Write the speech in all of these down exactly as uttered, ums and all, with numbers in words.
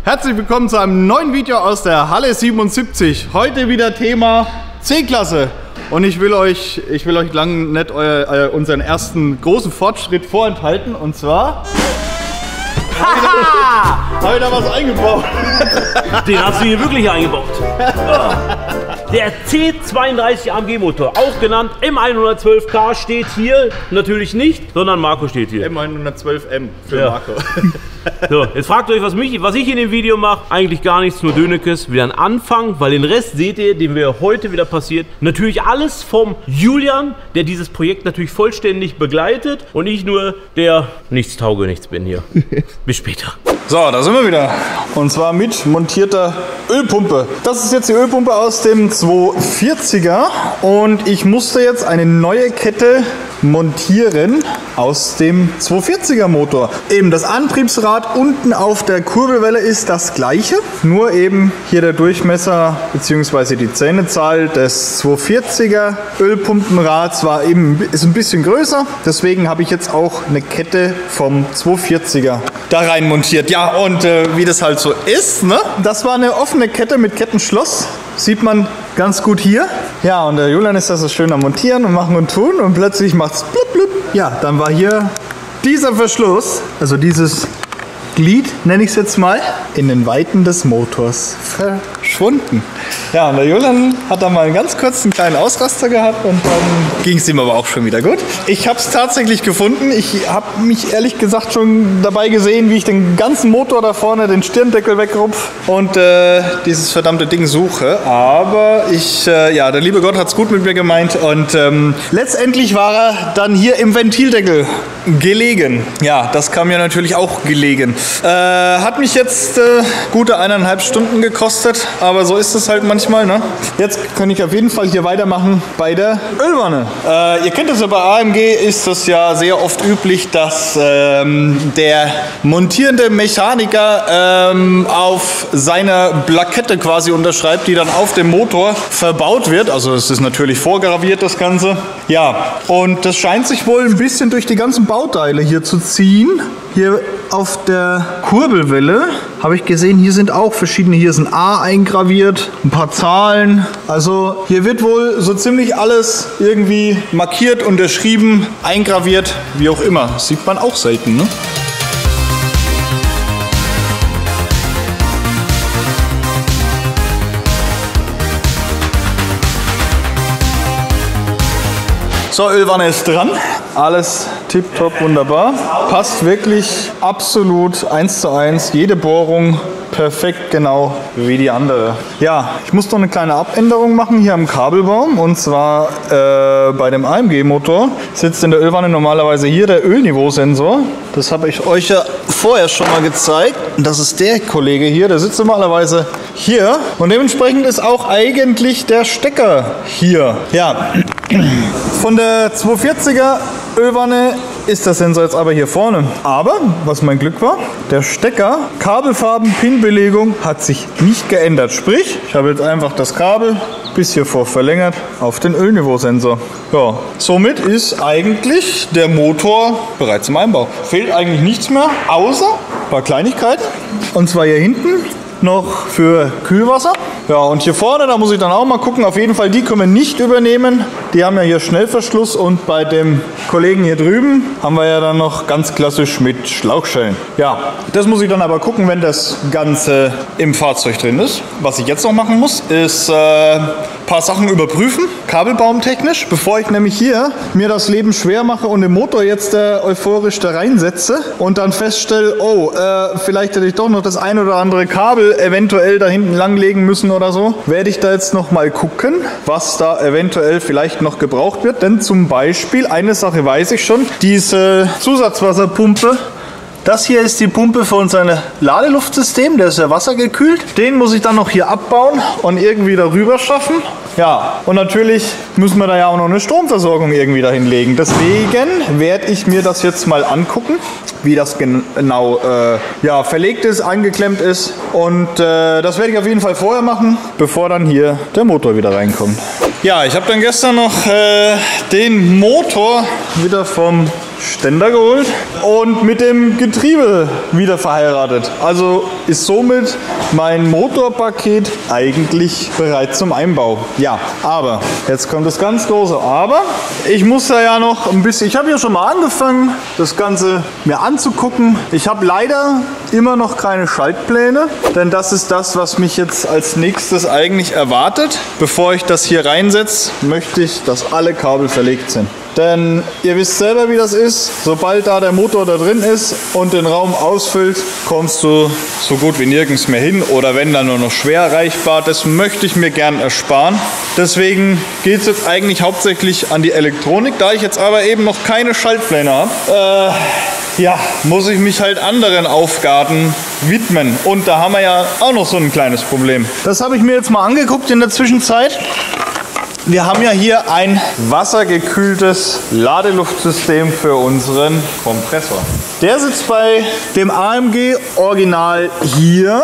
Herzlich willkommen zu einem neuen Video aus der Halle siebenundsiebzig. Heute wieder Thema C-Klasse. Und ich will euch, ich will euch lang nicht euer, äh, unseren ersten großen Fortschritt vorenthalten. Und zwar habe ich da was eingebaut. Den hast du hier wirklich eingebaut. Der C zweiunddreißig A M G Motor, auch genannt M hundertzwölf K, steht hier natürlich nicht, sondern Marco steht hier. M hundertzwölf M für Ja. Marco. So, jetzt fragt euch, was, mich, was ich in dem Video mache. Eigentlich gar nichts, nur Dönekes. Wieder ein Anfang, weil den Rest seht ihr, den wir heute wieder passiert. Natürlich alles vom Julian, der dieses Projekt natürlich vollständig begleitet. Und ich nur, der nichts tauge, nichts bin hier. Bis später. So, da sind wir wieder. Und zwar mit montierter Ölpumpe. Das ist jetzt die Ölpumpe aus dem zweihundertvierziger. Und ich musste jetzt eine neue Kette montieren aus dem zweihundertvierziger Motor. Eben das Antriebsrad unten auf der Kurbelwelle ist das gleiche, nur eben hier der Durchmesser bzw. die Zähnezahl des zweihundertvierziger Ölpumpenrads war eben ist ein bisschen größer. Deswegen habe ich jetzt auch eine Kette vom zweihundertvierziger da rein montiert. Ja, und äh, wie das halt so ist, ne? Das war eine offene Kette mit Kettenschloss. Sieht man ganz gut hier. Ja, und der Julian ist das so schön am Montieren und machen und tun und plötzlich macht's blub blub. Ja, dann war hier dieser Verschluss, also dieses Glied, nenne ich es jetzt mal, in den Weiten des Motors verschwunden. Ja, und der Julian hat da mal einen ganz kurzen kleinen Ausraster gehabt und dann ging es ihm aber auch schon wieder gut. Ich habe es tatsächlich gefunden. Ich habe mich ehrlich gesagt schon dabei gesehen, wie ich den ganzen Motor da vorne, den Stirndeckel wegrupf und äh, dieses verdammte Ding suche. Aber ich, äh, ja, der liebe Gott hat es gut mit mir gemeint und ähm, letztendlich war er dann hier im Ventildeckel gelegen. Ja, das kam mir natürlich auch gelegen. Äh, hat mich jetzt äh, gute eineinhalb Stunden gekostet, aber so ist es halt manchmal, ne? Jetzt kann ich auf jeden Fall hier weitermachen bei der Ölwanne. Äh, ihr kennt das ja, bei A M G ist das ja sehr oft üblich, dass ähm, der montierende Mechaniker ähm, auf seiner Plakette quasi unterschreibt, die dann auf dem Motor verbaut wird. Also es ist natürlich vorgraviert, das Ganze. Ja, und das scheint sich wohl ein bisschen durch die ganzen Bauteile hier zu ziehen. Hier auf der Kurbelwelle habe ich gesehen, hier sind auch verschiedene, hier ist ein A eingraviert, ein paar Zahlen. Also hier wird wohl so ziemlich alles irgendwie markiert, unterschrieben, eingraviert, wie auch immer. Das sieht man auch selten, ne? So, Ölwanne ist dran. Alles tipptopp, wunderbar. Passt wirklich absolut eins zu eins. Jede Bohrung perfekt genau wie die andere. Ja, ich muss noch eine kleine Abänderung machen hier am Kabelbaum. Und zwar äh, bei dem A M G-Motor sitzt in der Ölwanne normalerweise hier der Ölniveausensor. Das habe ich euch ja vorher schon mal gezeigt. Das ist der Kollege hier, der sitzt normalerweise hier. Und dementsprechend ist auch eigentlich der Stecker hier. Ja, von der zweihundertvierziger Ölwanne ist der Sensor jetzt aber hier vorne. Aber, was mein Glück war, der Stecker, Kabelfarben, Pinbelegung hat sich nicht geändert. Sprich, ich habe jetzt einfach das Kabel bis hier vor verlängert auf den Ölniveausensor. Ja, somit ist eigentlich der Motor bereits im Einbau. Fehlt eigentlich nichts mehr, außer ein paar Kleinigkeiten. Und zwar hier hinten noch für Kühlwasser. Ja, und hier vorne, da muss ich dann auch mal gucken. Auf jeden Fall, die können wir nicht übernehmen. Die haben ja hier Schnellverschluss und bei dem Kollegen hier drüben haben wir ja dann noch ganz klassisch mit Schlauchschellen. Ja, das muss ich dann aber gucken, wenn das Ganze im Fahrzeug drin ist. Was ich jetzt noch machen muss, ist äh, ein paar Sachen überprüfen, kabelbaumtechnisch, bevor ich nämlich hier mir das Leben schwer mache und den Motor jetzt äh, euphorisch da reinsetze und dann feststelle, oh, äh, vielleicht hätte ich doch noch das ein oder andere Kabel eventuell da hinten langlegen müssen oder so, werde ich da jetzt noch mal gucken, was da eventuell vielleicht noch gebraucht wird. Denn zum Beispiel, eine Sache weiß ich schon, diese Zusatzwasserpumpe, das hier ist die Pumpe für unser Ladeluftsystem, der ist ja wassergekühlt. Den muss ich dann noch hier abbauen und irgendwie darüber schaffen. Ja, und natürlich müssen wir da ja auch noch eine Stromversorgung irgendwie dahin legen. Deswegen werde ich mir das jetzt mal angucken, wie das genau äh, ja, verlegt ist, eingeklemmt ist. Und äh, das werde ich auf jeden Fall vorher machen, bevor dann hier der Motor wieder reinkommt. Ja, ich habe dann gestern noch äh, den Motor wieder vom Ständer geholt und mit dem Getriebe wieder verheiratet. Also ist somit mein Motorpaket eigentlich bereit zum Einbau. Ja, aber jetzt kommt das ganz große Aber. Ich muss da ja noch ein bisschen, ich habe ja schon mal angefangen, das Ganze mir anzugucken. Ich habe leider immer noch keine Schaltpläne, denn das ist das, was mich jetzt als nächstes eigentlich erwartet. Bevor ich das hier reinsetze, möchte ich, dass alle Kabel verlegt sind. Denn ihr wisst selber, wie das ist. Sobald da der Motor da drin ist und den Raum ausfüllt, kommst du so gut wie nirgends mehr hin. Oder wenn dann nur noch schwer erreichbar. Das möchte ich mir gern ersparen. Deswegen geht es jetzt eigentlich hauptsächlich an die Elektronik. Da ich jetzt aber eben noch keine Schaltpläne habe, äh, ja, muss ich mich halt anderen Aufgaben widmen. Und da haben wir ja auch noch so ein kleines Problem. Das habe ich mir jetzt mal angeguckt in der Zwischenzeit. Wir haben ja hier ein wassergekühltes Ladeluftsystem für unseren Kompressor. Der sitzt bei dem A M G Original hier.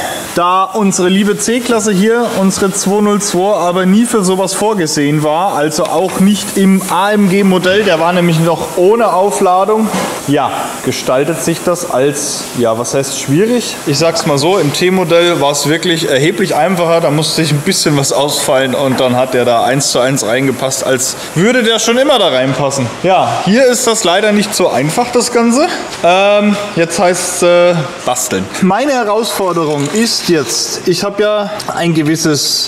Da unsere liebe C-Klasse hier, unsere zweihundertzwei, aber nie für sowas vorgesehen war, also auch nicht im A M G-Modell, der war nämlich noch ohne Aufladung. Ja, gestaltet sich das als, ja, was heißt schwierig? Ich sag's mal so, im T-Modell war es wirklich erheblich einfacher, da musste sich ein bisschen was ausfallen und dann hat der da eins zu eins reingepasst, als würde der schon immer da reinpassen. Ja, hier ist das leider nicht so einfach, das Ganze. Ähm, jetzt heißt es äh, basteln. Meine Herausforderung ist jetzt, ich habe ja ein gewisses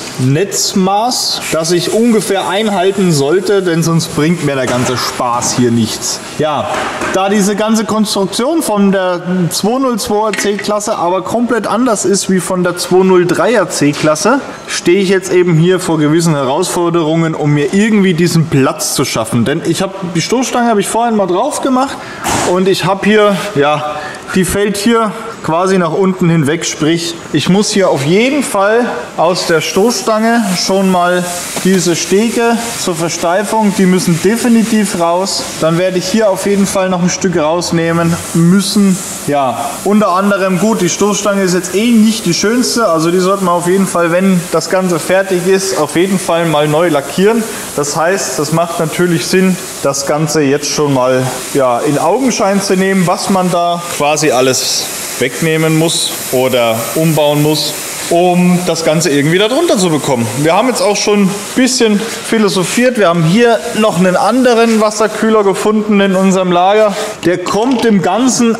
Netzmaß, das ich ungefähr einhalten sollte, denn sonst bringt mir der ganze Spaß hier nichts. Ja, da diese ganze Konstruktion von der zweihundertzweier C-Klasse aber komplett anders ist wie von der zweihundertdreier C-Klasse, stehe ich jetzt eben hier vor gewissen Herausforderungen, um mir irgendwie diesen Platz zu schaffen. Denn ich habe die Stoßstange habe ich vorhin mal drauf gemacht und ich habe hier, ja, die fällt hier quasi nach unten hinweg, sprich ich muss hier auf jeden Fall aus der Stoßstange schon mal diese Stege zur Versteifung, die müssen definitiv raus. Dann werde ich hier auf jeden Fall noch ein Stück rausnehmen müssen. Ja, unter anderem, gut, die Stoßstange ist jetzt eh nicht die schönste, also die sollte man auf jeden Fall, wenn das Ganze fertig ist, auf jeden Fall mal neu lackieren. Das heißt, das macht natürlich Sinn, das Ganze jetzt schon mal, ja, in Augenschein zu nehmen, was man da quasi alles wegnehmen muss oder umbauen muss, um das Ganze irgendwie da drunter zu bekommen. Wir haben jetzt auch schon ein bisschen philosophiert. Wir haben hier noch einen anderen Wasserkühler gefunden in unserem Lager. Der kommt dem Ganzen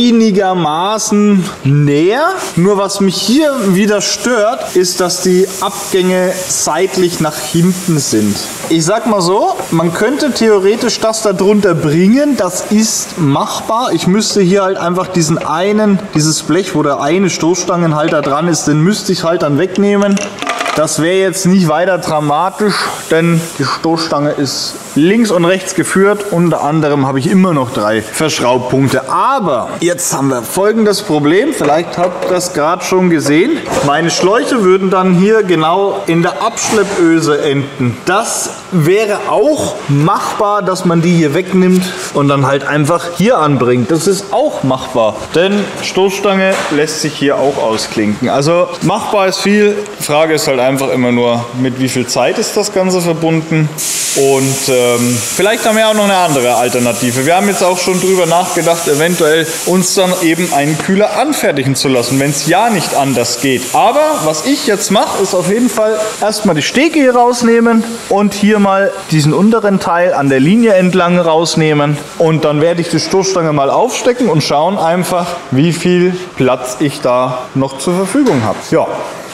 einigermaßen näher. Nur was mich hier wieder stört, ist, dass die Abgänge seitlich nach hinten sind. Ich sag mal so, man könnte theoretisch das da drunter bringen. Das ist machbar. Ich müsste hier halt einfach diesen einen, dieses Blech, wo der eine Stoßstangenhalter dran ist, den müsste ich halt dann wegnehmen. Das wäre jetzt nicht weiter dramatisch, denn die Stoßstange ist links und rechts geführt. Unter anderem habe ich immer noch drei Verschraubpunkte. Aber jetzt haben wir folgendes Problem. Vielleicht habt ihr das gerade schon gesehen. Meine Schläuche würden dann hier genau in der Abschleppöse enden. Das wäre auch machbar, dass man die hier wegnimmt und dann halt einfach hier anbringt. Das ist auch machbar, denn Stoßstange lässt sich hier auch ausklinken. Also machbar ist viel. Frage ist halt einfach immer nur, mit wie viel Zeit ist das Ganze verbunden. Und ähm, vielleicht haben wir auch noch eine andere Alternative. Wir haben jetzt auch schon drüber nachgedacht, eventuell uns dann eben einen Kühler anfertigen zu lassen, wenn es ja nicht anders geht. Aber was ich jetzt mache, ist auf jeden Fall erstmal die Stege hier rausnehmen und hier mal diesen unteren Teil an der Linie entlang rausnehmen. Und dann werde ich die Stoßstange mal aufstecken und schauen einfach, wie viel Platz ich da noch zur Verfügung habe. Ja.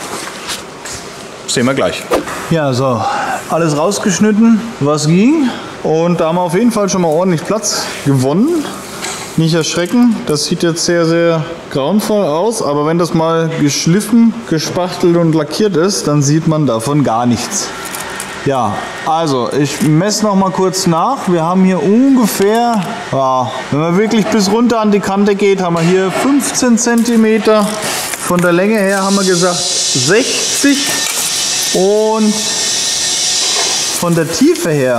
Sehen wir gleich. Ja, so, alles rausgeschnitten, was ging. Und da haben wir auf jeden Fall schon mal ordentlich Platz gewonnen. Nicht erschrecken, das sieht jetzt sehr, sehr grauenvoll aus. Aber wenn das mal geschliffen, gespachtelt und lackiert ist, dann sieht man davon gar nichts. Ja, also ich messe noch mal kurz nach. Wir haben hier ungefähr, ja, wenn man wirklich bis runter an die Kante geht, haben wir hier fünfzehn Zentimeter. Von der Länge her haben wir gesagt sechzig. Und von der Tiefe her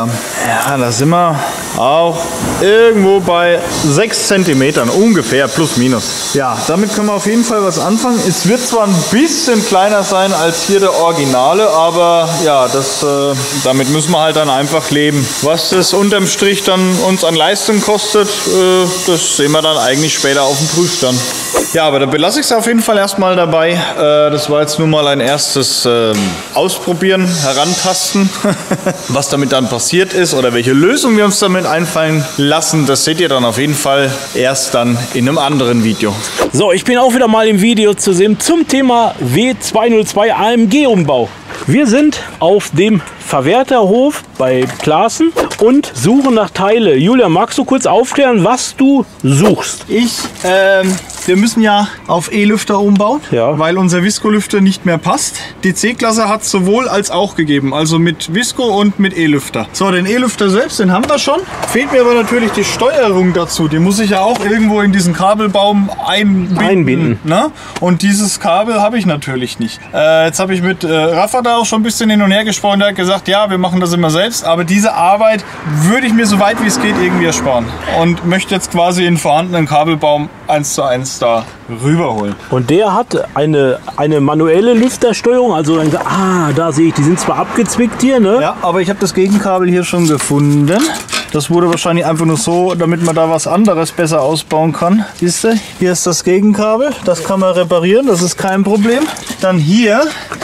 Ja, da sind wir auch irgendwo bei sechs Zentimetern, ungefähr, plus minus. Ja, damit können wir auf jeden Fall was anfangen. Es wird zwar ein bisschen kleiner sein als hier der Originale, aber ja, das, äh, damit müssen wir halt dann einfach leben. Was das unterm Strich dann uns an Leistung kostet, äh, das sehen wir dann eigentlich später auf dem Prüfstand. Ja, aber da belasse ich es auf jeden Fall erstmal dabei. Äh, das war jetzt nur mal ein erstes äh, Ausprobieren, Herantasten, was damit dann passiert ist oder welche Lösung wir uns damit einfallen lassen. Das seht ihr dann auf jeden Fall erst dann in einem anderen Video. So, ich bin auch wieder mal im Video zu sehen zum Thema W zweihundertzwei A M G-Umbau. Wir sind auf dem Verwerterhof bei Klaassen und suchen nach Teile. Julian, magst du kurz aufklären, was du suchst? Ich, ähm, wir müssen ja auf E-Lüfter umbauen, ja, weil unser Visco-Lüfter nicht mehr passt. Die C-Klasse hat es sowohl als auch gegeben, also mit Visco und mit E-Lüfter. So, den E-Lüfter selbst, den haben wir schon. Fehlt mir aber natürlich die Steuerung dazu. Die muss ich ja auch irgendwo in diesen Kabelbaum einbinden. einbinden. Ne? Und dieses Kabel habe ich natürlich nicht. Äh, jetzt habe ich mit äh, Rafa da auch schon ein bisschen hin und her gesprochen. Der hat gesagt, ja, wir machen das immer selbst, aber diese Arbeit würde ich mir so weit wie es geht irgendwie ersparen und möchte jetzt quasi den vorhandenen Kabelbaum eins zu eins da rüberholen. Und der hat eine, eine manuelle Lüftersteuerung, also dann, ah, da sehe ich, die sind zwar abgezwickt hier, ne? Ja, aber ich habe das Gegenkabel hier schon gefunden. Das wurde wahrscheinlich einfach nur so, damit man da was anderes besser ausbauen kann. Siehst du, hier ist das Gegenkabel, das kann man reparieren, das ist kein Problem. Dann hier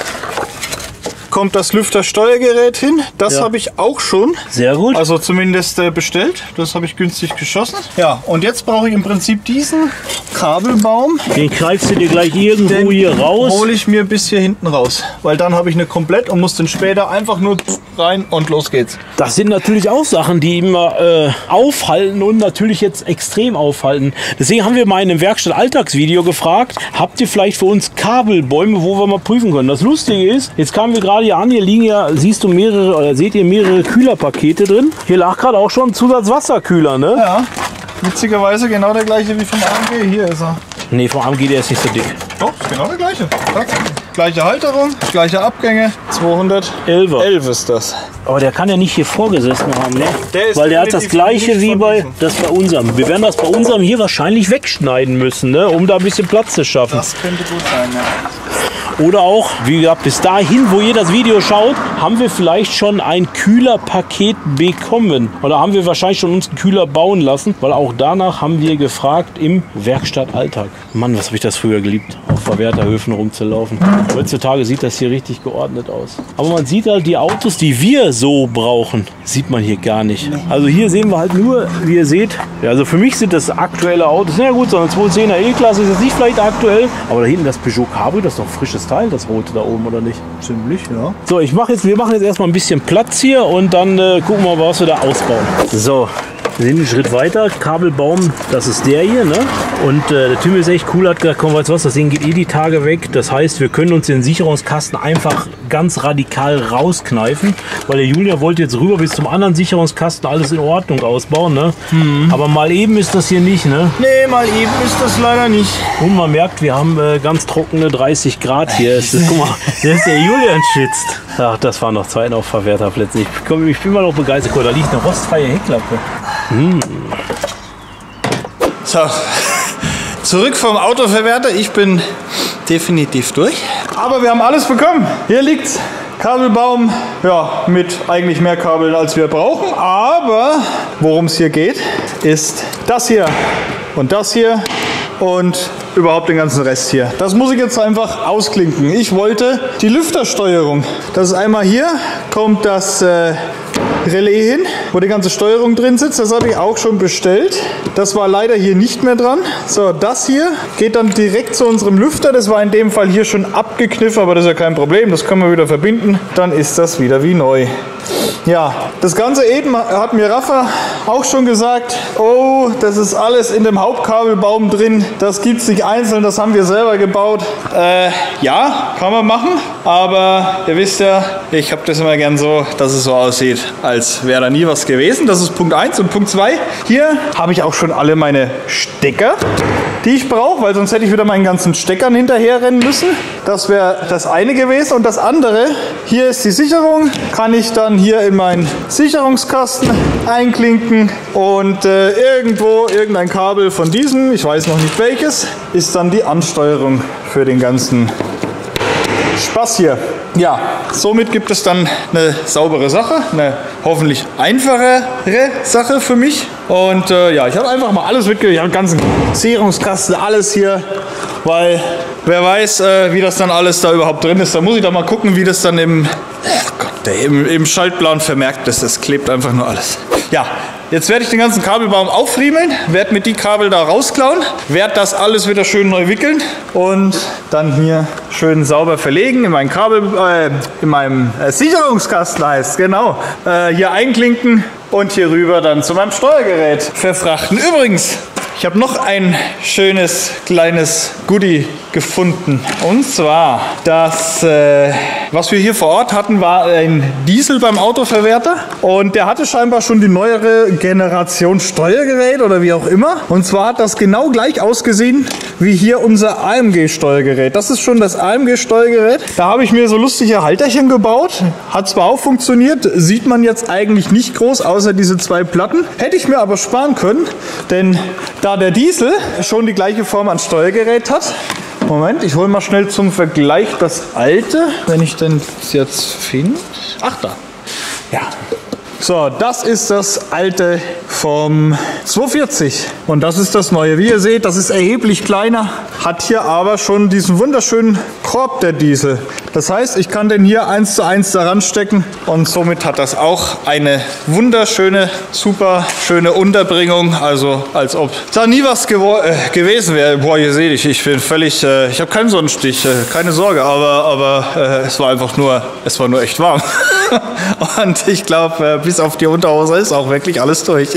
kommt das Lüftersteuergerät hin. Das ja. habe ich auch schon. Sehr gut. Also zumindest äh, bestellt. Das habe ich günstig geschossen. Ja, und jetzt brauche ich im Prinzip diesen Kabelbaum. Den greifst du dir gleich irgendwo den hier raus. Hole ich mir bis hier hinten raus. Weil dann habe ich eine komplett und muss den später einfach nur rein und los geht's. Das sind natürlich auch Sachen, die immer äh, aufhalten und natürlich jetzt extrem aufhalten. Deswegen haben wir mal in einem Werkstatt-Alltagsvideo gefragt, habt ihr vielleicht für uns Kabelbäume, wo wir mal prüfen können. Das Lustige ist, jetzt kamen wir gerade hier an, hier liegen ja, siehst du mehrere, oder seht ihr mehrere Kühlerpakete drin. Hier lag gerade auch schon ein Zusatzwasserkühler, ne? Ja, witzigerweise genau der gleiche wie vom A M G. Hier ist er. Ne, vom A M G, der ist nicht so dick. Doch, ist genau der gleiche. Gleiche Halterung, gleiche Abgänge. zweihundertelf ist das. Aber der kann ja nicht hier vorgesessen haben, ne? Der ist Weil der hat das gleiche wie bei, das bei unserem. Wir werden das bei unserem hier wahrscheinlich wegschneiden müssen, ne? Um da ein bisschen Platz zu schaffen. Das könnte gut sein, ja. Oder auch, wie gesagt, bis dahin, wo ihr das Video schaut, haben wir vielleicht schon ein Kühlerpaket bekommen. Oder haben wir wahrscheinlich schon uns einen Kühler bauen lassen, weil auch danach haben wir gefragt im Werkstattalltag. Mann, was habe ich das früher geliebt, auf Verwerterhöfen rumzulaufen. Heutzutage sieht das hier richtig geordnet aus. Aber man sieht halt die Autos, die wir so brauchen, sieht man hier gar nicht. Also hier sehen wir halt nur, wie ihr seht, ja, also für mich sind das aktuelle Autos. Na ja, gut, so eine zweihundertzehner E-Klasse ist jetzt nicht vielleicht aktuell, aber da hinten das Peugeot Cabrio, das ist doch ein frisches Teil, das rote da oben, oder nicht? Ziemlich, ja. So, ich mache jetzt, wir machen jetzt erstmal ein bisschen Platz hier und dann äh, gucken wir mal, was wir da ausbauen. So, wir sind einen Schritt weiter. Kabelbaum, das ist der hier, ne? Und äh, der Tim ist echt cool, hat gesagt, komm, weißt du was, das Ding geht eh die Tage weg. Das heißt, wir können uns den Sicherungskasten einfach ganz radikal rauskneifen, weil der Julia wollte jetzt rüber bis zum anderen Sicherungskasten alles in Ordnung ausbauen, ne? Mhm. Aber mal eben ist das hier nicht, ne? Nee, mal eben ist das leider nicht. Und man merkt, wir haben äh, ganz trockene dreißig Grad hier. Das ist, guck mal, der ist der Julian schützt. Ach, das waren noch Zeiten auf Verwerterplätzen. Ich, komm, ich bin mal noch begeistert. Da liegt eine rostfreie Heckklappe. Hm. So, zurück vom Autoverwerter. Ich bin definitiv durch. Aber wir haben alles bekommen. Hier liegt's. Kabelbaum, ja, mit eigentlich mehr Kabeln als wir brauchen. Aber worum es hier geht, ist das hier und das hier und überhaupt den ganzen Rest hier. Das muss ich jetzt einfach ausklinken. Ich wollte die Lüftersteuerung. Das ist einmal hier, kommt das äh, Relais hin, wo die ganze Steuerung drin sitzt. Das habe ich auch schon bestellt. Das war leider hier nicht mehr dran. So, das hier geht dann direkt zu unserem Lüfter. Das war in dem Fall hier schon abgekniffen, aber das ist ja kein Problem. Das können wir wieder verbinden. Dann ist das wieder wie neu. Ja, das Ganze eben hat mir Rafa auch schon gesagt, oh, das ist alles in dem Hauptkabelbaum drin, das gibt es nicht einzeln, das haben wir selber gebaut. Äh, ja, kann man machen, aber ihr wisst ja, ich habe das immer gern so, dass es so aussieht, als wäre da nie was gewesen. Das ist Punkt eins und Punkt zwei. Hier habe ich auch schon alle meine Stecker. die ich brauche, weil sonst hätte ich wieder meinen ganzen Steckern hinterherrennen müssen. Das wäre das eine gewesen. Und das andere, hier ist die Sicherung, kann ich dann hier in meinen Sicherungskasten einklinken und äh, irgendwo irgendein Kabel von diesem, ich weiß noch nicht welches, ist dann die Ansteuerung für den ganzen Spaß hier. Ja, somit gibt es dann eine saubere Sache, eine hoffentlich einfachere Sache für mich. Und äh, ja, ich habe einfach mal alles mitgenommen, ich habe den ganzen Sicherungskasten, alles hier, weil wer weiß, äh, wie das dann alles da überhaupt drin ist. Da muss ich doch mal gucken, wie das dann im, oh Gott, der, im, im Schaltplan vermerkt ist. Das klebt einfach nur alles. Ja, jetzt werde ich den ganzen Kabelbaum aufriemeln, werde mit die Kabel da rausklauen, werde das alles wieder schön neu wickeln und dann hier schön sauber verlegen in meinen Kabel, äh, in meinem äh, Sicherungskasten heißt, genau, äh, hier einklinken und hier rüber dann zu meinem Steuergerät verfrachten. Übrigens, ich habe noch ein schönes kleines Goodie gefunden. Und zwar, das, äh, was wir hier vor Ort hatten, war ein Diesel beim Autoverwerter. Und der hatte scheinbar schon die neuere Generation Steuergerät oder wie auch immer. Und zwar hat das genau gleich ausgesehen wie hier unser A M G-Steuergerät. Das ist schon das A M G-Steuergerät. Da habe ich mir so lustige Halterchen gebaut. Hat zwar auch funktioniert, sieht man jetzt eigentlich nicht groß, außer diese zwei Platten. Hätte ich mir aber sparen können, denn da der Diesel schon die gleiche Form an Steuergerät hat. Moment, ich hole mal schnell zum Vergleich das alte, wenn ich denn das jetzt finde. Ach, da. Ja. So, das ist das alte vom zweihundertvierzig und das ist das neue. Wie ihr seht, das ist erheblich kleiner, hat hier aber schon diesen wunderschönen Korb, der Diesel. Das heißt, ich kann den hier eins zu eins daran stecken und somit hat das auch eine wunderschöne, super schöne Unterbringung. Also als ob da nie was gewo- äh, gewesen wäre. Boah, ihr seht, ich, ich bin völlig, äh, ich habe keinen Sonnenstich, äh, keine Sorge, aber, aber äh, es war einfach nur, es war nur echt warm. Und ich glaube, äh, bis auf die Unterhose ist auch wirklich alles durch.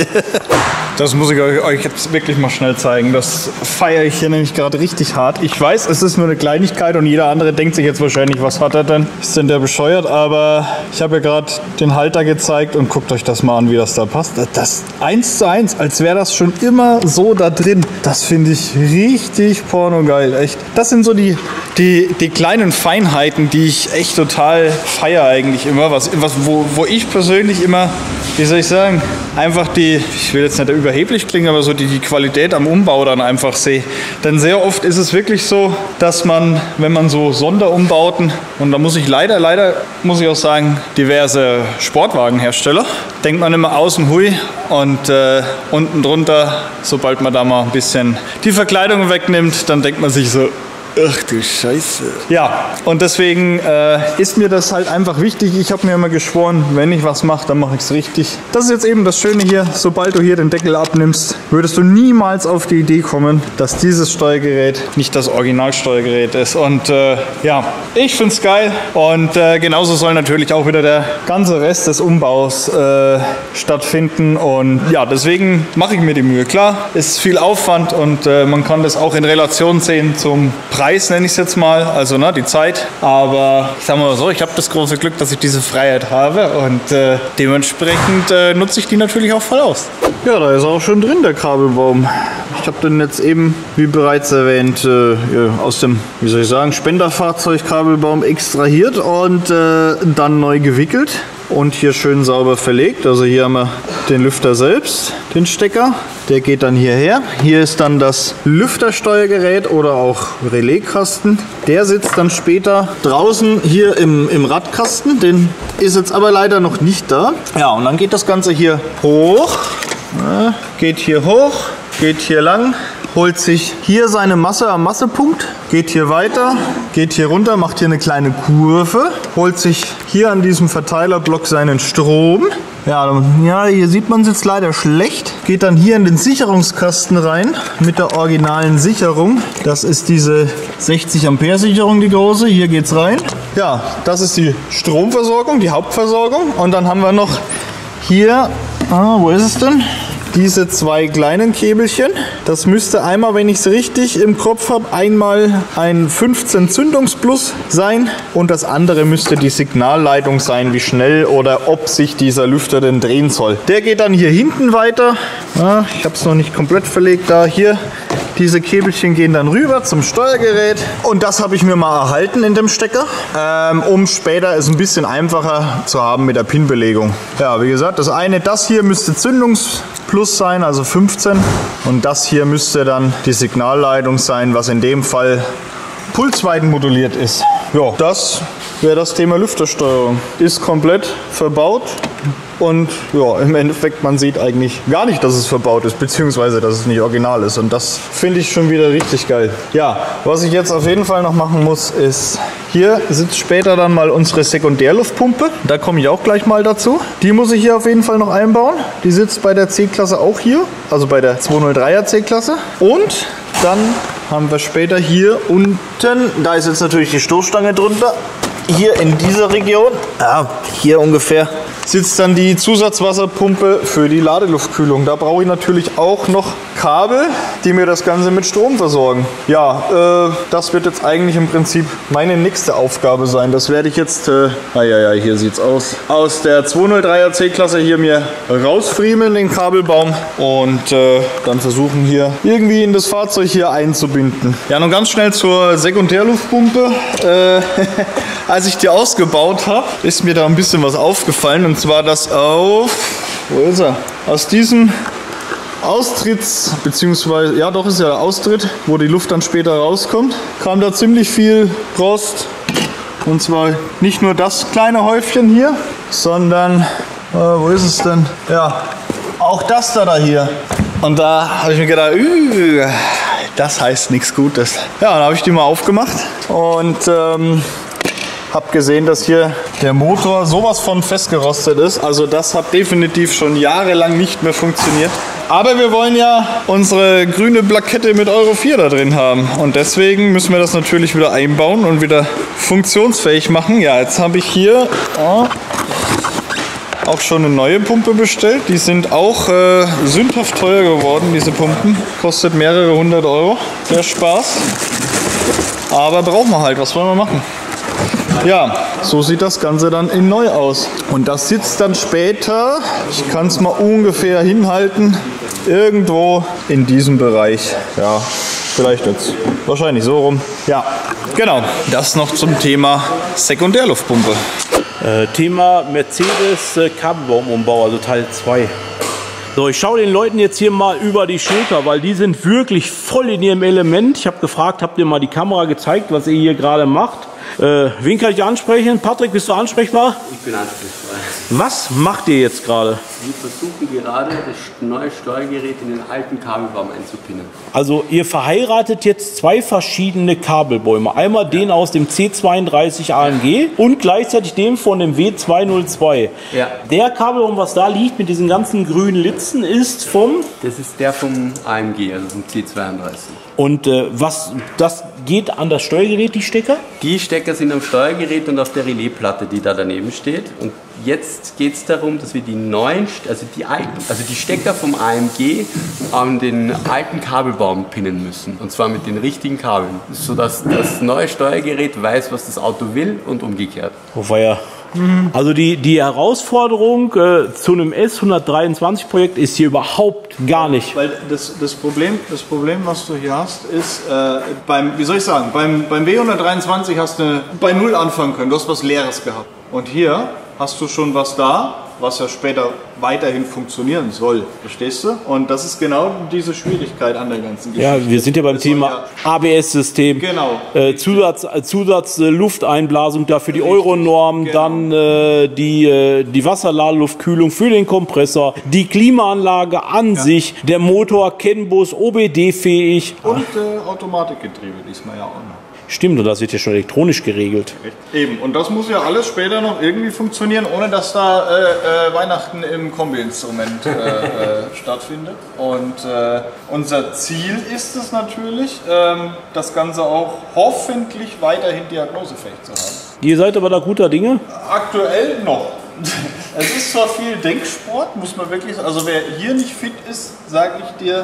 Das muss ich euch jetzt wirklich mal schnell zeigen. Das feiere ich hier nämlich gerade richtig hart. Ich weiß, es ist nur eine Kleinigkeit und jeder andere denkt sich jetzt wahrscheinlich, was hat er denn? Ist denn der bescheuert? Aber ich habe ja gerade den Halter gezeigt und guckt euch das mal an, wie das da passt. Das eins zu eins, als wäre das schon immer so da drin. Das finde ich richtig pornogeil, echt. Das sind so die, die, die kleinen Feinheiten, die ich echt total feiere eigentlich immer. Was, was, wo, wo ich persönlich immer, wie soll ich sagen, einfach die, ich will jetzt nicht überheblich klingen, aber so die, die Qualität am Umbau dann einfach sehe. Denn sehr oft ist es wirklich so, dass man, wenn man so Sonderumbauten, und da muss ich leider, leider muss ich auch sagen, diverse Sportwagenhersteller, denkt man immer außen hui und äh, unten drunter, sobald man da mal ein bisschen die Verkleidung wegnimmt, dann denkt man sich so, ach du Scheiße. Ja, und deswegen äh, ist mir das halt einfach wichtig. Ich habe mir immer geschworen, wenn ich was mache, dann mache ich es richtig. Das ist jetzt eben das Schöne hier. Sobald du hier den Deckel abnimmst, würdest du niemals auf die Idee kommen, dass dieses Steuergerät nicht das Originalsteuergerät ist. Und äh, ja, ich finde es geil. Und äh, genauso soll natürlich auch wieder der ganze Rest des Umbaus äh, stattfinden. Und ja, deswegen mache ich mir die Mühe. Klar, ist viel Aufwand und äh, man kann das auch in Relation sehen zum Preis. Preis nenne ich es jetzt mal, also ne, die Zeit. Aber ich sage mal so, ich habe das große Glück, dass ich diese Freiheit habe und äh, dementsprechend äh, nutze ich die natürlich auch voll aus. Ja, da ist auch schon drin der Kabelbaum. Ich habe den jetzt eben, wie bereits erwähnt, äh, aus dem, wie soll ich sagen, Spenderfahrzeug-Kabelbaum extrahiert und äh, dann neu gewickelt. Und hier schön sauber verlegt. Also hier haben wir den Lüfter selbst, den Stecker. Der geht dann hierher. Hier ist dann das Lüftersteuergerät oder auch Relaiskasten. Der sitzt dann später draußen hier im, im Radkasten. Den ist jetzt aber leider noch nicht da. Ja, und dann geht das Ganze hier hoch. Ja, geht hier hoch, geht hier lang. Holt sich hier seine Masse am Massepunkt, geht hier weiter, geht hier runter, macht hier eine kleine Kurve, holt sich hier an diesem Verteilerblock seinen Strom. Ja, ja, hier sieht man es jetzt leider schlecht. Geht dann hier in den Sicherungskasten rein mit der originalen Sicherung. Das ist diese sechzig Ampere Sicherung, die große. Hier geht's rein. Ja, das ist die Stromversorgung, die Hauptversorgung. Und dann haben wir noch hier, ah, wo ist es denn? Diese zwei kleinen Käbelchen. Das müsste einmal, wenn ich es richtig im Kopf habe, einmal ein fünfzehn Zündungsplus sein und das andere müsste die Signalleitung sein, wie schnell oder ob sich dieser Lüfter denn drehen soll. Der geht dann hier hinten weiter. Ja, ich habe es noch nicht komplett verlegt. Da hier Diese Käbelchen gehen dann rüber zum Steuergerät. Und das habe ich mir mal erhalten in dem Stecker, ähm, um später es ein bisschen einfacher zu haben mit der Pinbelegung. Ja, wie gesagt, das eine, das hier müsste Zündungsplus sein, also fünfzehn. Und das hier müsste dann die Signalleitung sein, was in dem Fall pulsweitenmoduliert ist. Ja, das wäre das Thema Lüftersteuerung. Ist komplett verbaut. Und ja, im Endeffekt, man sieht eigentlich gar nicht, dass es verbaut ist, beziehungsweise dass es nicht original ist. Und das finde ich schon wieder richtig geil. Ja, was ich jetzt auf jeden Fall noch machen muss, ist, hier sitzt später dann mal unsere Sekundärluftpumpe. Da komme ich auch gleich mal dazu. Die muss ich hier auf jeden Fall noch einbauen. Die sitzt bei der C-Klasse auch hier, also bei der zweihundertdreier C-Klasse. Und dann haben wir später hier unten, da ist jetzt natürlich die Stoßstange drunter, hier in dieser Region, ja, hier ungefähr, sitzt dann die Zusatzwasserpumpe für die Ladeluftkühlung. Da brauche ich natürlich auch noch Kabel, die mir das Ganze mit Strom versorgen. Ja, äh, das wird jetzt eigentlich im Prinzip meine nächste Aufgabe sein. Das werde ich jetzt, äh, ah ja, ja, hier sieht's aus, aus der zweihundertdreier C-Klasse hier mir rausfriemeln, den Kabelbaum, und äh, dann versuchen hier irgendwie in das Fahrzeug hier einzubinden. Ja, nun ganz schnell zur Sekundärluftpumpe. Äh, als ich die ausgebaut habe, ist mir da ein bisschen was aufgefallen. Und zwar, dass auf, wo ist er? Aus diesem Austritts, beziehungsweise, ja doch, ist ja der Austritt, wo die Luft dann später rauskommt, kam da ziemlich viel Rost. Und zwar nicht nur das kleine Häufchen hier, sondern, äh, wo ist es denn? Ja, auch das da, da hier. Und da habe ich mir gedacht, üh, das heißt nichts Gutes. Ja, dann habe ich die mal aufgemacht und ähm, habe gesehen, dass hier der Motor sowas von festgerostet ist. Also das hat definitiv schon jahrelang nicht mehr funktioniert. Aber wir wollen ja unsere grüne Plakette mit Euro vier da drin haben. Und deswegen müssen wir das natürlich wieder einbauen und wieder funktionsfähig machen. Ja, jetzt habe ich hier oh, auch schon eine neue Pumpe bestellt. Die sind auch äh, sündhaft teuer geworden, diese Pumpen. Kostet mehrere hundert Euro. Sehr Spaß. Aber brauchen wir halt. Was wollen wir machen? Ja, so sieht das Ganze dann in neu aus. Und das sitzt dann später, ich kann es mal ungefähr hinhalten, irgendwo in diesem Bereich. Ja, vielleicht jetzt, wahrscheinlich so rum. Ja, genau, das noch zum Thema Sekundärluftpumpe. Äh, Thema Mercedes äh, Kabelbaumumbau, also Teil zwei. So, ich schaue den Leuten jetzt hier mal über die Schulter, weil die sind wirklich voll in ihrem Element. Ich habe gefragt, habt ihr mal die Kamera gezeigt, was ihr hier gerade macht? Äh, wen kann ich ansprechen? Patrick, bist du ansprechbar? Ich bin ansprechbar. Was macht ihr jetzt gerade? Wir versuchen gerade, das neue Steuergerät in den alten Kabelbaum einzupinnen. Also ihr verheiratet jetzt zwei verschiedene Kabelbäume. Einmal ja. den aus dem C zweiunddreißig A M G und gleichzeitig den von dem W zweihundertzwei. Ja. Der Kabelbaum, was da liegt mit diesen ganzen grünen Litzen, ist vom... Das ist der vom A M G, also vom C zweiunddreißig. Und äh, was, das geht an das Steuergerät, die Stecker? Die Stecker sind am Steuergerät und auf der Relaisplatte, die da daneben steht. Und jetzt geht es darum, dass wir die neuen, also die alten, also die Stecker vom A M G an den alten Kabelbaum pinnen müssen. Und zwar mit den richtigen Kabeln, sodass das neue Steuergerät weiß, was das Auto will und umgekehrt. Wobei ja. Also die, die Herausforderung äh, zu einem S hundertdreiundzwanzig Projekt ist hier überhaupt gar nicht. Weil das, das, Problem, das Problem, was du hier hast, ist, äh, beim, wie soll ich sagen, beim, beim W hundertdreiundzwanzig hast du bei Null anfangen können, du hast was Leeres gehabt. Und hier hast du schon was da, was ja später weiterhin funktionieren soll, verstehst du? Und das ist genau diese Schwierigkeit an der ganzen Geschichte. Ja, wir sind ja beim das Thema ja A B S-System, genau. äh, Zusatz, Zusatz äh, Lufteinblasung dafür die Euronorm, genau. Dann äh, die, äh, die Wasserladeluftkühlung für den Kompressor, die Klimaanlage an ja. sich, der Motor, CAN-Bus, O B D-fähig. Und äh, Automatikgetriebe diesmal ja auch noch. Stimmt, und das wird ja schon elektronisch geregelt. Eben, und das muss ja alles später noch irgendwie funktionieren, ohne dass da äh, äh, Weihnachten im Kombi-Instrument äh, äh, stattfindet. Und äh, unser Ziel ist es natürlich, ähm, das Ganze auch hoffentlich weiterhin diagnosefähig zu haben. Ihr seid aber da guter Dinge? Aktuell noch. Es ist zwar viel Denksport, muss man wirklich sagen. Also wer hier nicht fit ist, sage ich dir,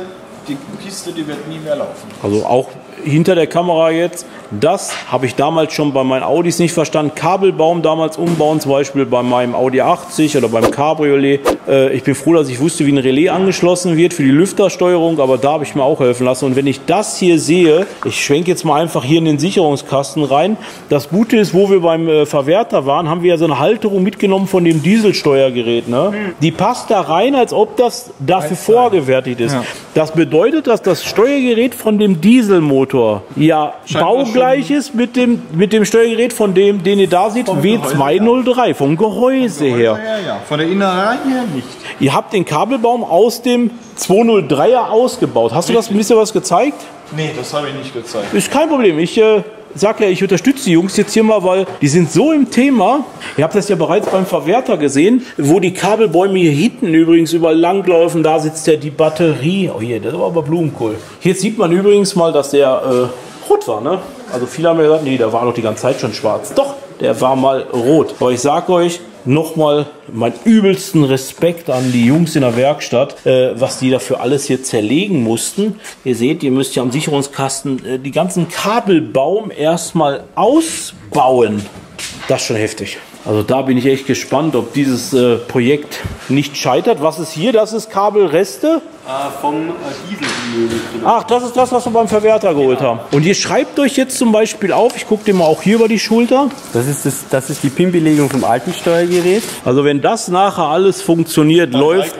die Kiste, die wird nie mehr laufen. Also auch hinter der Kamera jetzt, das habe ich damals schon bei meinen Audis nicht verstanden. Kabelbaum damals umbauen, zum Beispiel bei meinem Audi achtzig oder beim Cabriolet. Äh, ich bin froh, dass ich wusste, wie ein Relais angeschlossen wird für die Lüftersteuerung, aber da habe ich mir auch helfen lassen. Und wenn ich das hier sehe, ich schwenke jetzt mal einfach hier in den Sicherungskasten rein. Das Gute ist, wo wir beim äh, Verwerter waren, haben wir ja so eine Halterung mitgenommen von dem Dieselsteuergerät. Ne? Mhm. Die passt da rein, als ob das dafür vorgefertigt ist. Ja. Das bedeutet, dass das Steuergerät von dem Dieselmotor ja baugleich ist mit dem, mit dem Steuergerät, von dem, den ihr da seht, W zweihundertdrei, vom Gehäuse her. her ja. Von der Innerei her nicht. Ihr habt den Kabelbaum aus dem zweihundertdreier ausgebaut. Hast du das ein bisschen was gezeigt? Nee, das habe ich nicht gezeigt. Ist kein Problem. Ich äh, sag ja, ich unterstütze die Jungs jetzt hier mal, weil die sind so im Thema. Ihr habt das ja bereits beim Verwerter gesehen, wo die Kabelbäume hier hinten übrigens überall langlaufen. Da sitzt ja die Batterie. Oh hier, das war aber Blumenkohl. Jetzt sieht man übrigens mal, dass der äh, rot war, ne? Also viele haben ja gesagt, nee, der war doch die ganze Zeit schon schwarz. Doch, der war mal rot. Aber ich sag euch, nochmal meinen übelsten Respekt an die Jungs in der Werkstatt, äh, was die dafür alles hier zerlegen mussten. Ihr seht, ihr müsst ja am Sicherungskasten äh, die ganzen Kabelbaum erstmal ausbauen. Das ist schon heftig. Also da bin ich echt gespannt, ob dieses äh, Projekt nicht scheitert. Was ist hier? Das ist Kabelreste. Äh, vom äh, Diesel. Ach, das ist das, was wir beim Verwerter geholt haben. Und ihr schreibt euch jetzt zum Beispiel auf, ich gucke dir mal auch hier über die Schulter. Das ist, das, das ist die P I N-Belegung vom alten Steuergerät. Also wenn das nachher alles funktioniert, dann läuft...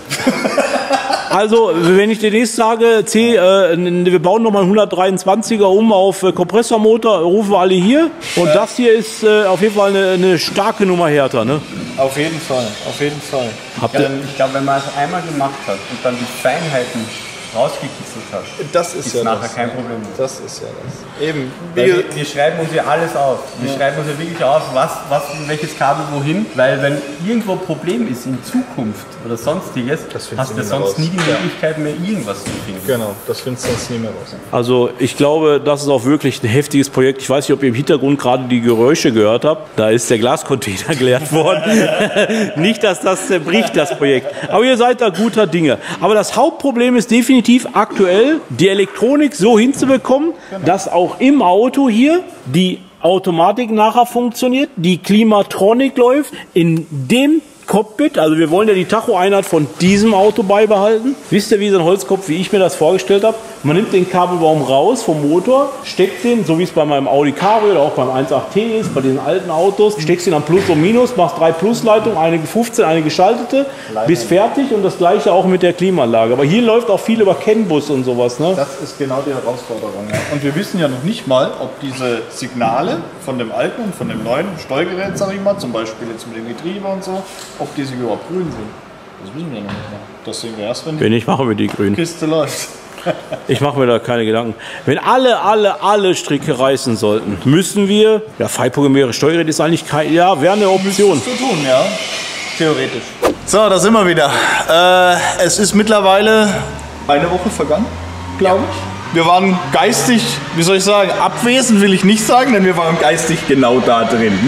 Also, wenn ich demnächst sage, C, äh, wir bauen nochmal einen hundertdreiundzwanziger um auf äh, Kompressormotor, rufen wir alle hier. Und ja. Das hier ist äh, auf jeden Fall eine, eine starke Nummer härter, ne? Auf jeden Fall, auf jeden Fall. Habt ihr? Ich glaube, wenn man es einmal gemacht hat und dann die Feinheiten rausgekitzelt hat, das ist, ist ja nachher das. kein Problem mehr. Das ist ja das. Eben. Wir, wir schreiben uns ja alles auf. Wir ja. schreiben uns ja wirklich auf, was, was, welches Kabel wohin. Weil wenn irgendwo ein Problem ist in Zukunft oder sonstiges, hast du sonst raus. nie die Möglichkeit mehr, irgendwas zu finden. Genau, das findest du sonst nie mehr raus. Also ich glaube, das ist auch wirklich ein heftiges Projekt. Ich weiß nicht, ob ihr im Hintergrund gerade die Geräusche gehört habt. Da ist der Glascontainer geleert worden. Nicht, dass das zerbricht, das Projekt. Aber ihr seid da guter Dinge. Aber das Hauptproblem ist definitiv aktuell, die Elektronik so hinzubekommen, genau. dass auch im Auto hier die Automatik nachher funktioniert, die Klimatronik läuft, in dem Cockpit, also wir wollen ja die Tacho-Einheit von diesem Auto beibehalten. Wisst ihr, wie so ein Holzkopf, wie ich mir das vorgestellt habe? Man nimmt den Kabelbaum raus vom Motor, steckt den, so wie es bei meinem Audi Cabrio oder auch beim eins Punkt acht T ist, bei diesen alten Autos, steckst ihn an Plus und Minus, machst drei Plusleitungen, eine fünfzehn, eine geschaltete, bist fertig und das gleiche auch mit der Klimaanlage. Aber hier läuft auch viel über CAN-Bus und sowas, ne? Das ist genau die Herausforderung. Ja. Und wir wissen ja noch nicht mal, ob diese Signale von dem alten und von dem neuen Steuergerät, sag ich mal, zum Beispiel jetzt mit dem Getriebe und so, ob diese überhaupt grün sind. Das wissen wir noch nicht mal. Das sehen wir erst, wenn die wenn ich mache wir die grün. Kiste läuft. Ich mache mir da keine Gedanken. Wenn alle, alle, alle Stricke reißen sollten, müssen wir, ja, freiprogrammierbare Steuergerät ist eigentlich kein, ja, wäre eine Option. Zu tun, ja, theoretisch. So, da sind wir wieder. Äh, es ist mittlerweile eine Woche vergangen, glaube ich. Wir waren geistig, wie soll ich sagen, abwesend will ich nicht sagen, denn wir waren geistig genau da drin.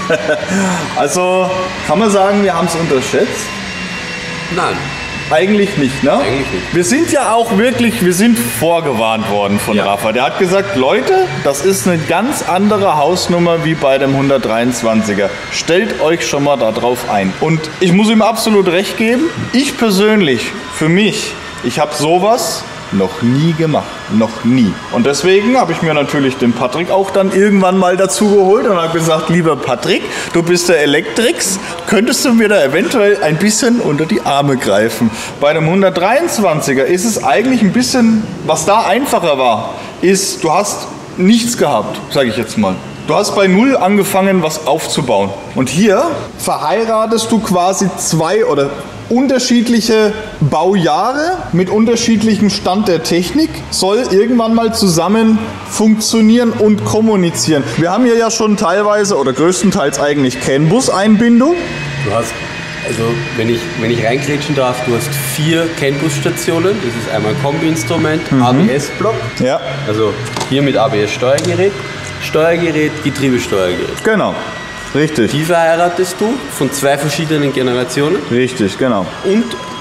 Also kann man sagen, wir haben es unterschätzt? Nein. Eigentlich nicht, ne? Eigentlich nicht. Wir sind ja auch wirklich, wir sind vorgewarnt worden von ja. Rafa. Der hat gesagt, Leute, das ist eine ganz andere Hausnummer wie bei dem hundertdreiundzwanziger. Stellt euch schon mal darauf ein. Und ich muss ihm absolut recht geben. Ich persönlich, für mich, ich habe sowas noch nie gemacht. Noch nie. Und deswegen habe ich mir natürlich den Patrick auch dann irgendwann mal dazu geholt und habe gesagt, lieber Patrick, du bist der Elektrix, könntest du mir da eventuell ein bisschen unter die Arme greifen? Bei dem hundertdreiundzwanziger ist es eigentlich ein bisschen, was da einfacher war, ist, du hast nichts gehabt, sage ich jetzt mal. Du hast bei Null angefangen, was aufzubauen. Und hier verheiratest du quasi zwei oder unterschiedliche Baujahre mit unterschiedlichem Stand der Technik, soll irgendwann mal zusammen funktionieren und kommunizieren. Wir haben hier ja schon teilweise oder größtenteils eigentlich CAN-Bus-Einbindung. Du hast, also wenn ich, wenn ich reingrätschen darf, du hast vier CAN-Bus-Stationen. Das ist einmal Kombi-Instrument, mhm. A B S-Block, ja. Also hier mit A B S-Steuergerät, Steuergerät, Getriebesteuergerät. Genau. Richtig. Die verheiratest du von zwei verschiedenen Generationen. Richtig, genau. Und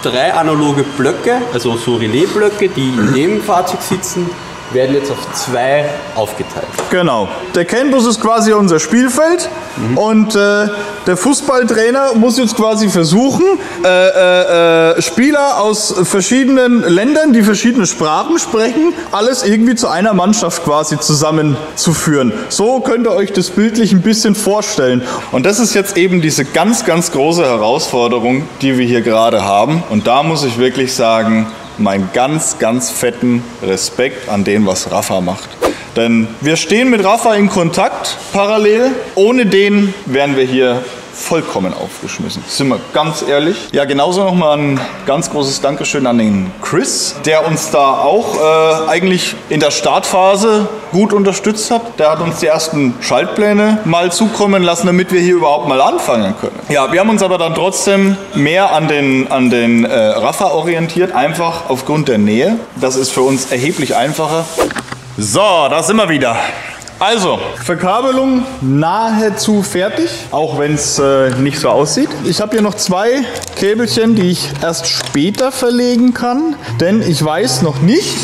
drei analoge Blöcke, also so Relaisblöcke, die in dem Fahrzeug sitzen, werden jetzt auf zwei aufgeteilt. Genau. Der CAN-Bus ist quasi unser Spielfeld mhm. und äh, der Fußballtrainer muss jetzt quasi versuchen, äh, äh, äh, Spieler aus verschiedenen Ländern, die verschiedene Sprachen sprechen, alles irgendwie zu einer Mannschaft quasi zusammenzuführen. So könnt ihr euch das bildlich ein bisschen vorstellen. Und das ist jetzt eben diese ganz, ganz große Herausforderung, die wir hier gerade haben. Und da muss ich wirklich sagen, meinen ganz, ganz fetten Respekt an den, was Rafa macht. Denn wir stehen mit Rafa in Kontakt parallel. Ohne den wären wir hier vollkommen aufgeschmissen. Sind wir ganz ehrlich. Ja, genauso nochmal ein ganz großes Dankeschön an den Chris, der uns da auch äh, eigentlich in der Startphase gut unterstützt hat. Der hat uns die ersten Schaltpläne mal zukommen lassen, damit wir hier überhaupt mal anfangen können. Ja, wir haben uns aber dann trotzdem mehr an den, an den äh, Rafa orientiert, einfach aufgrund der Nähe. Das ist für uns erheblich einfacher. So, da sind wir wieder. Also, Verkabelung nahezu fertig, auch wenn es äh, nicht so aussieht. Ich habe hier noch zwei Käbelchen, die ich erst später verlegen kann, denn ich weiß noch nicht,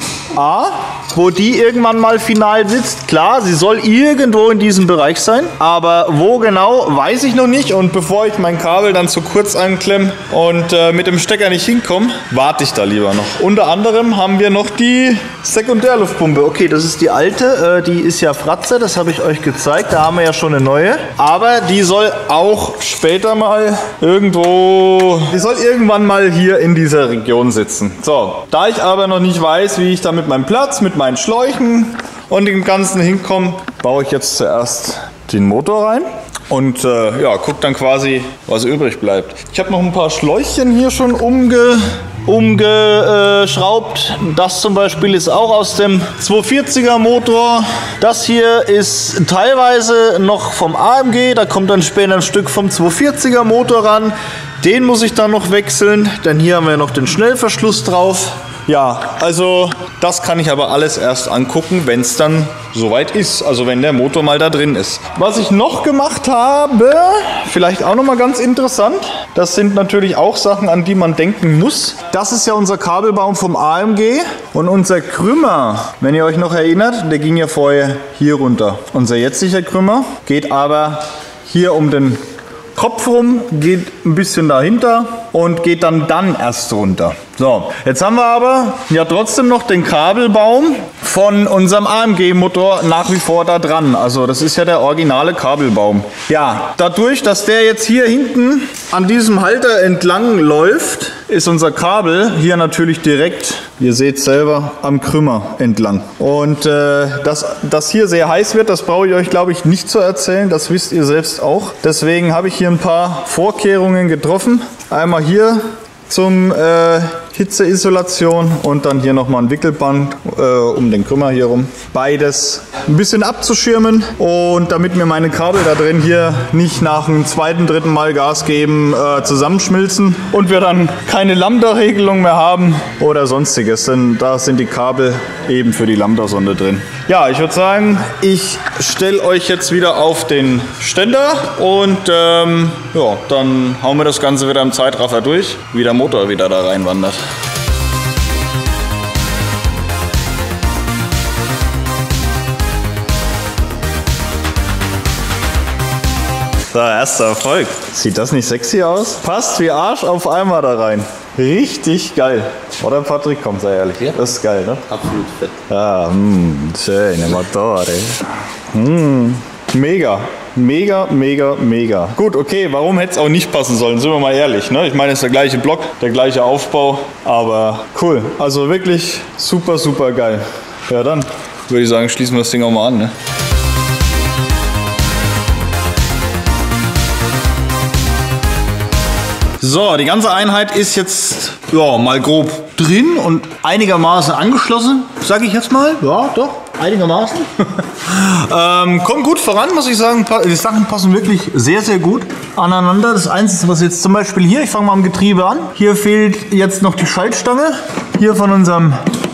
A, wo die irgendwann mal final sitzt. Klar, sie soll irgendwo in diesem Bereich sein, aber wo genau, weiß ich noch nicht. Und bevor ich mein Kabel dann zu kurz anklemme und äh, mit dem Stecker nicht hinkomme, warte ich da lieber noch. Unter anderem haben wir noch die Sekundärluftpumpe. Okay, das ist die alte, äh, die ist ja Fratze, das habe ich euch gezeigt. Da haben wir ja schon eine neue. Aber die soll auch später mal irgendwo, die soll irgendwann mal hier in dieser Region sitzen. So, da ich aber noch nicht weiß, wie ich da mit meinem Platz, mit meinen Schläuchen und dem Ganzen hinkomme, baue ich jetzt zuerst den Motor rein und äh, ja, guck dann quasi, was übrig bleibt. Ich habe noch ein paar Schläuchchen hier schon umge umgeschraubt. Das zum Beispiel ist auch aus dem zweihundertvierziger Motor. Das hier ist teilweise noch vom A M G, da kommt dann später ein Stück vom zweihundertvierziger Motor ran. Den muss ich dann noch wechseln, denn hier haben wir noch den Schnellverschluss drauf. Ja, also das kann ich aber alles erst angucken, wenn es dann soweit ist, also wenn der Motor mal da drin ist. Was ich noch gemacht habe, vielleicht auch nochmal ganz interessant, das sind natürlich auch Sachen, an die man denken muss. Das ist ja unser Kabelbaum vom A M G und unser Krümmer, wenn ihr euch noch erinnert, der ging ja vorher hier runter. Unser jetziger Krümmer geht aber hier um den Kopf rum, geht ein bisschen dahinter und geht dann dann erst runter. So, jetzt haben wir aber ja trotzdem noch den Kabelbaum von unserem A M G-Motor nach wie vor da dran. Also das ist ja der originale Kabelbaum. Ja, dadurch, dass der jetzt hier hinten an diesem Halter entlang läuft, ist unser Kabel hier natürlich direkt, ihr seht selber, am Krümmer entlang. Und äh, dass das hier sehr heiß wird, das brauche ich euch, glaube ich, nicht zu erzählen. Das wisst ihr selbst auch. Deswegen habe ich hier ein paar Vorkehrungen getroffen. Einmal hier zum äh, Hitzeisolation und dann hier nochmal ein Wickelband äh, um den Krümmer hier rum. Beides ein bisschen abzuschirmen und damit mir meine Kabel da drin hier nicht nach dem zweiten, dritten Mal Gas geben, äh, zusammenschmilzen und wir dann keine Lambda-Regelung mehr haben oder sonstiges, denn da sind die Kabel eben für die Lambda-Sonde drin. Ja, ich würde sagen, ich stelle euch jetzt wieder auf den Ständer und ähm, ja, dann hauen wir das Ganze wieder im Zeitraffer durch, wie der Motor wieder da reinwandert. So, erster Erfolg. Sieht das nicht sexy aus? Passt wie Arsch auf einmal da rein. Richtig geil. Oder Patrick, komm, sei ehrlich. Ja. Das ist geil, ne? Absolut fett. Ja, mh, schöne Motore. Mh, mega. Mega, mega, mega. Gut, okay, warum hätte es auch nicht passen sollen? Sind wir mal ehrlich, ne? Ich meine, es ist der gleiche Block, der gleiche Aufbau, aber cool. Also wirklich super, super geil. Ja, dann würde ich sagen, schließen wir das Ding auch mal an, ne? So, die ganze Einheit ist jetzt ja, mal grob drin und einigermaßen angeschlossen, sage ich jetzt mal. Ja, doch, einigermaßen. ähm, kommt gut voran, muss ich sagen. Die Sachen passen wirklich sehr, sehr gut aneinander. Das Einzige, was jetzt zum Beispiel hier, ich fange mal am Getriebe an. Hier fehlt jetzt noch die Schaltstange. Hier von unserem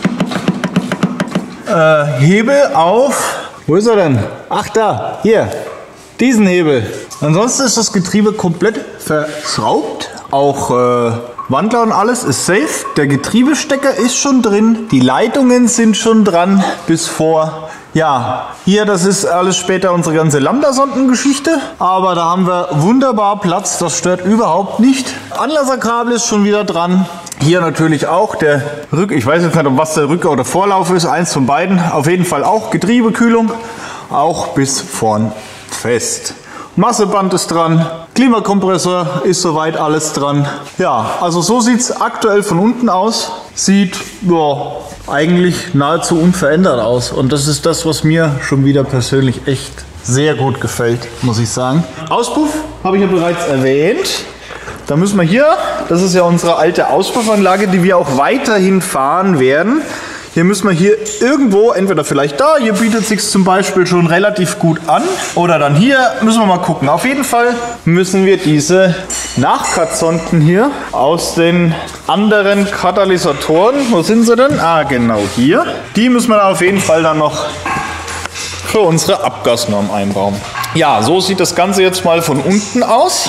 äh, Hebel auf. Wo ist er denn? Ach, da, hier. Diesen Hebel. Ansonsten ist das Getriebe komplett verschraubt. Auch äh, Wandler und alles ist safe. Der Getriebestecker ist schon drin. Die Leitungen sind schon dran bis vor. Ja, hier, das ist alles später unsere ganze Lambda-Sondengeschichte. Aber da haben wir wunderbar Platz. Das stört überhaupt nicht. Anlasserkabel ist schon wieder dran. Hier natürlich auch der Rück... Ich weiß jetzt nicht, ob was der Rücker oder Vorlauf ist. Eins von beiden. Auf jeden Fall auch Getriebekühlung. Auch bis vorn fest. Masseband ist dran. Klimakompressor ist soweit alles dran. Ja, also so sieht es aktuell von unten aus. Sieht, ja, eigentlich nahezu unverändert aus. Und das ist das, was mir schon wieder persönlich echt sehr gut gefällt, muss ich sagen. Auspuff habe ich ja bereits erwähnt. Da müssen wir hier, das ist ja unsere alte Auspuffanlage, die wir auch weiterhin fahren werden. Hier müssen wir hier irgendwo, entweder vielleicht da, hier bietet es sich zum Beispiel schon relativ gut an. Oder dann hier, müssen wir mal gucken. Auf jeden Fall müssen wir diese Nachkatsonden hier aus den anderen Katalysatoren, wo sind sie denn? Ah, genau hier. Die müssen wir auf jeden Fall dann noch für unsere Abgasnorm einbauen. Ja, so sieht das Ganze jetzt mal von unten aus.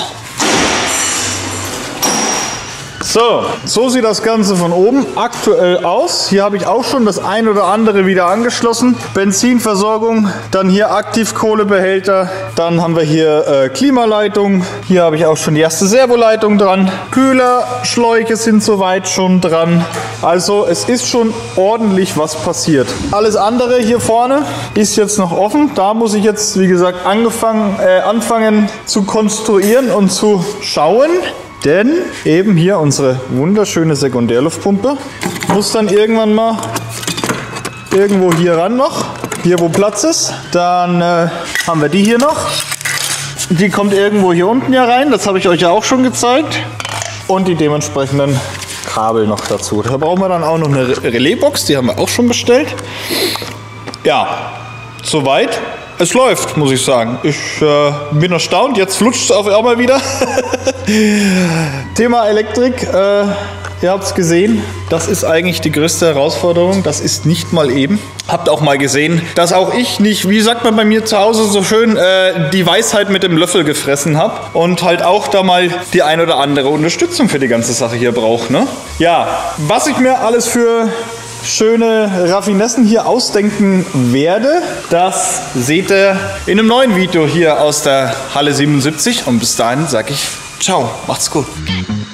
So, so sieht das Ganze von oben aktuell aus. Hier habe ich auch schon das ein oder andere wieder angeschlossen. Benzinversorgung, dann hier Aktivkohlebehälter, dann haben wir hier äh, Klimaleitung. Hier habe ich auch schon die erste Servoleitung dran. Kühlerschläuche sind soweit schon dran. Also es ist schon ordentlich was passiert. Alles andere hier vorne ist jetzt noch offen. Da muss ich jetzt, wie gesagt, angefangen, äh, anfangen zu konstruieren und zu schauen. Denn eben hier unsere wunderschöne Sekundärluftpumpe muss dann irgendwann mal irgendwo hier ran noch, hier wo Platz ist. Dann äh, haben wir die hier noch. Die kommt irgendwo hier unten ja rein, das habe ich euch ja auch schon gezeigt. Und die dementsprechenden Kabel noch dazu. Da brauchen wir dann auch noch eine Relaisbox, die haben wir auch schon bestellt. Ja, soweit. Es läuft, muss ich sagen. Ich äh, bin erstaunt. Jetzt flutscht es auf einmal wieder. Thema Elektrik. Äh, ihr habt es gesehen. Das ist eigentlich die größte Herausforderung. Das ist nicht mal eben. Habt auch mal gesehen, dass auch ich nicht, wie sagt man bei mir zu Hause so schön, äh, die Weisheit mit dem Löffel gefressen habe. Und halt auch da mal die ein oder andere Unterstützung für die ganze Sache hier brauche. Ne? Ja, was ich mir alles für schöne Raffinessen hier ausdenken werde, das seht ihr in einem neuen Video hier aus der Halle siebenundsiebzig. Und bis dahin sage ich ciao, macht's gut.